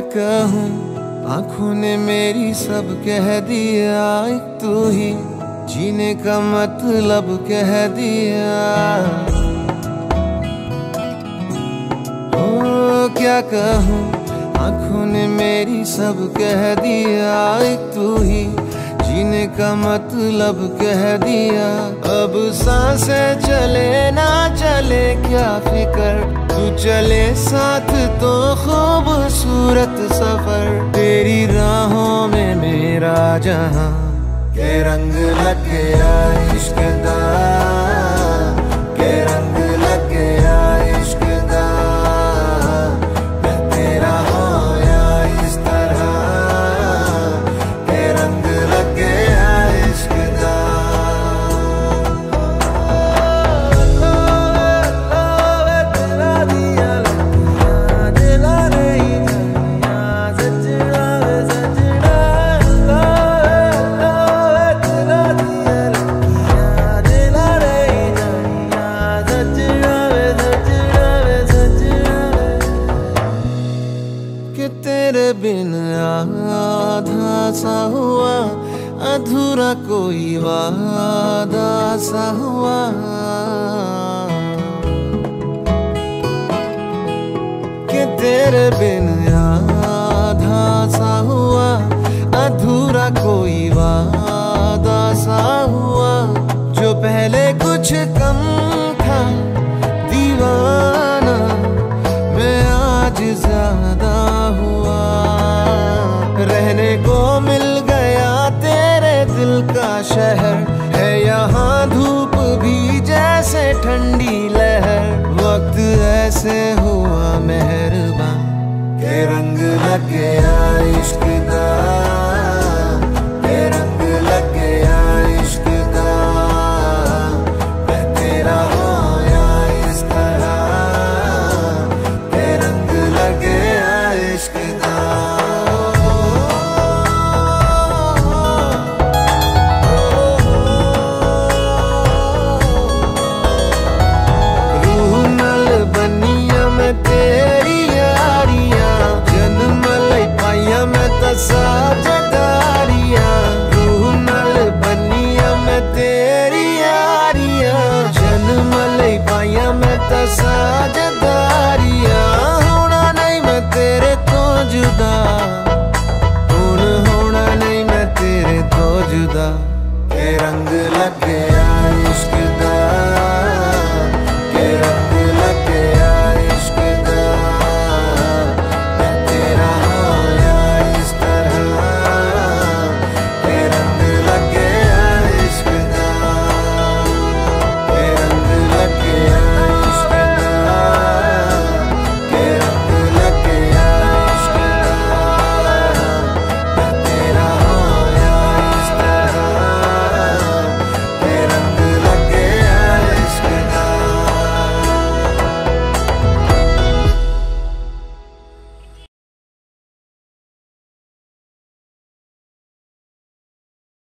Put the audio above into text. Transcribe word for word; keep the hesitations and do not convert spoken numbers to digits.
कहूँ, आंखों ने मेरी सब कह दिया, एक तू ही जीने का मतलब कह दिया। ओ क्या कहूँ, आंखों ने मेरी सब कह दिया, एक तू ही जीने का मतलब कह दिया। अब सांसें चले ना चले क्या फिकर, तू चले साथ तो खूबसूरत सफर। तेरी राहों में मेरा जहां के रंग लग गया इश्क दा, के रंग लग गया इश्क दा। मैं तेरा होया इस तरह, के रंग लग गया इश्क दा। कि तेरे बिन आधा सा हुआ, अधूरा कोई वादा सा हुआ। कि तेरे बिन आधा सा हुआ, अधूरा कोई वादा सा हुआ। जो पहले कुछ कम था दीवाना, मैं आज ज्यादा हुआ। रहने को मिल गया तेरे दिल का शहर, है यहाँ धूप भी जैसे ठंडी लहर। वक्त ऐसे हुआ मेहरबान, के रंग लग गया इश्क दा, के रंग लग गया इश्क दा। मैं तेरा होया इस तरह, के रंग लग गया इश्क दा। रूह नाल बनिया मैं तेरी यारियां, जन्म लई पाइया मैं तां साझेदारियां। रूह नाल बनिया मैं तेरी यारियां, जन्म लई पाइया मैं तां साझेदारियां। होना नहीं मैं तेरे तो जुदा, हुण होना नहीं मैं तेरे तो जुदा। के रंग लग गया इश्क दा,